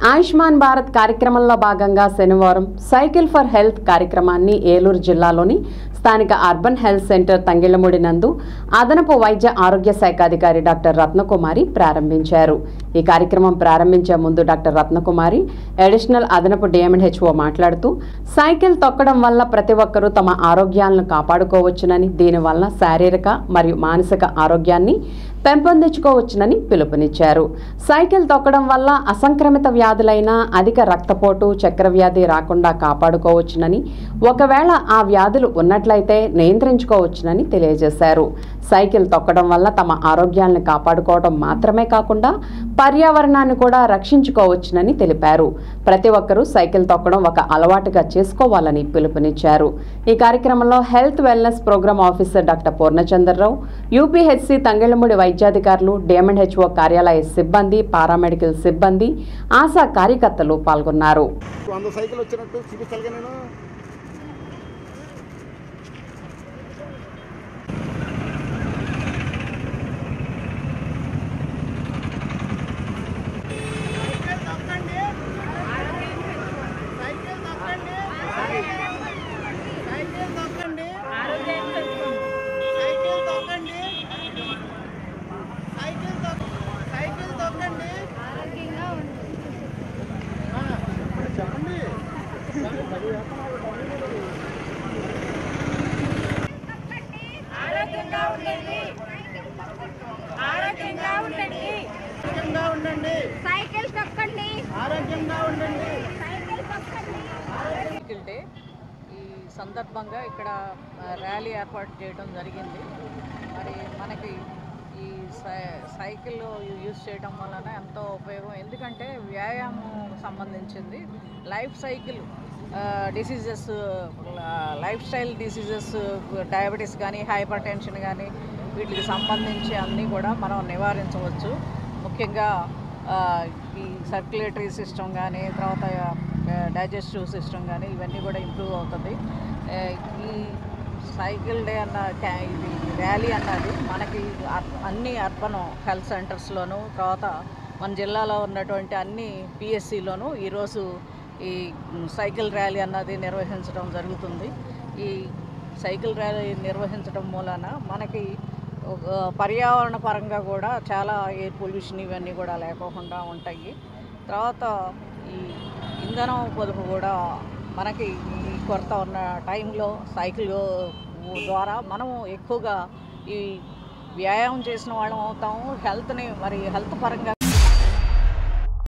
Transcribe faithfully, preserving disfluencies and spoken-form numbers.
ఆయుష్మాన్ భారత్ కార్యక్రమంలో భాగంగా శనివారం సైకిల్ ఫర్ హెల్త్ కార్యక్రమాన్ని ఏలూరు జిల్లాలోని స్థానిక అర్బన్ హెల్త్ సెంటర్ తంగిళ్లమూడి నందు అదనపు వైద్య ఆరోగ్య శాఖ అధికారి డాక్టర్ రత్నకుమారి ప్రారంభించారు. ఈ కార్యక్రమం ప్రారంభించే ముందు డాక్టర్ రత్నకుమారి అడిషనల్ అదనపు డిఎంహెచ్ఓ మాట్లాడుతూ సైకిల్ తొక్కడం వల్ల ప్రతి ఒక్కరూ తమ ఆరోగ్యాలను కాపాడుకోవచ్చునని, దీనివల్ల శారీరక మరియు మానసిక ఆరోగ్యాన్ని పెంపొందించుకోవచ్చునని పిలుపునిచ్చారు. సైకిల్ తొక్కడం వల్ల అసంక్రమిత వ్యాధులైన అధిక రక్తపోటు, చక్కెర వ్యాధి రాకుండా కాపాడుకోవచ్చునని, ఒకవేళ ఆ వ్యాధులు ఉన్నట్లయితే నియంత్రించుకోవచ్చునని తెలియజేశారు. సైకిల్ తొక్కడం వల్ల తమ ఆరోగ్యాలను కాపాడుకోవడం మాత్రమే కాకుండా పర్యావరణాన్ని కూడా రక్షించుకోవచ్చునని తెలిపారు. ప్రతి ఒక్కరూ సైకిల్ తొక్కడం ఒక అలవాటుగా చేసుకోవాలని పిలుపునిచ్చారు. ఈ కార్యక్రమంలో health wellness program officer doctor Purnachandrarao, UPHC Thangillamudi వైద్యాధికారులు, డిఎంహెచ్ఓ కార్యాలయ సిబ్బంది, పారామెడికల్ సిబ్బంది, ఆశా కార్యకర్తలు పాల్గొన్నారు. సైకిల్ తొక్కండి, ఆరోగ్యంగా ఉండండి. సైకిల్ డే ఈ సందర్భంగా ఇక్కడ ర్యాలీ ఏర్పాటు చేయడం జరిగింది. మరి మనకి ఈ సైకిల్ యూజ్ చేయడం వలన ఎంతో ఉపయోగం. ఎందుకంటే వ్యాయామం సంబంధించింది. Life cycle diseases, life style diseases, diabetes కానీ, హైపర్ టెన్షన్ కానీ, వీటికి సంబంధించి అన్నీ కూడా మనం నివారించవచ్చు. ముఖ్యంగా ఈ సర్క్యులేటరీ సిస్టమ్ కానీ, తర్వాత డైజెస్టివ్ సిస్టమ్ కానీ, ఇవన్నీ కూడా ఇంప్రూవ్ అవుతుంది. ఈ సైకిల్ డే అన్న ఇది ర్యాలీ అన్నది మనకి అన్ని అర్బన్ హెల్త్ సెంటర్స్లోనూ, తర్వాత మన జిల్లాలో ఉన్నటువంటి అన్ని పిఎస్సిలోనూ ఈరోజు ఈ సైకిల్ ర్యాలీ అన్నది నిర్వహించడం జరుగుతుంది. ఈ సైకిల్ ర్యాలీ నిర్వహించడం మూలన మనకి పర్యావరణ పరంగా కూడా చాలా ఎయిర్ పొల్యూషన్ ఇవన్నీ కూడా లేకోకుండా ఉంటాయి. తర్వాత ఈ ఇంధనం పొదుపు కూడా మనకి ఈ కొరత ఉన్న టైంలో సైకిల్ ద్వారా మనము ఎక్కువగా ఈ వ్యాయామం చేసిన వాళ్ళం అవుతాము. హెల్త్ని మరి హెల్త్ పరంగా